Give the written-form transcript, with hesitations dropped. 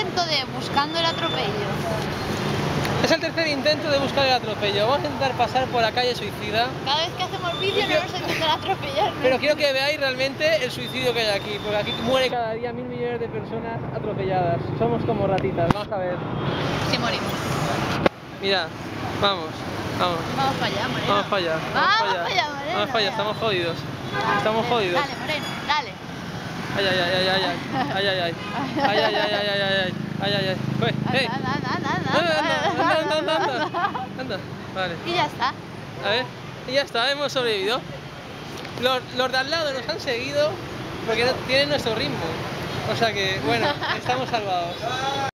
intento de buscando el atropello. Es el tercer intento de buscar el atropello. Vamos a intentar pasar por la calle Suicida. Cada vez que hacemos vídeo no nos intentan atropellar. Pero quiero que veáis realmente el suicidio que hay aquí, porque aquí muere cada día 1000 millones de personas atropelladas. Somos como ratitas, vamos a ver. Si morimos. Mira, vamos. Vamos para allá, Moreno. Vamos para allá. Vamos para allá, Moreno. Vamos para allá, estamos jodidos. Estamos jodidos. Dale, Moreno, dale. Ay, ay, ay, ay, ay, ay, ay, ay, ay, ay, ay, ay, ay, ay, ay, ay, ay, pues, hey. Anda, vale. Y ya está. A ver, y ya está, hemos sobrevivido. Los de al lado nos han seguido porque no tienen nuestro ritmo. O sea que, bueno, estamos salvados.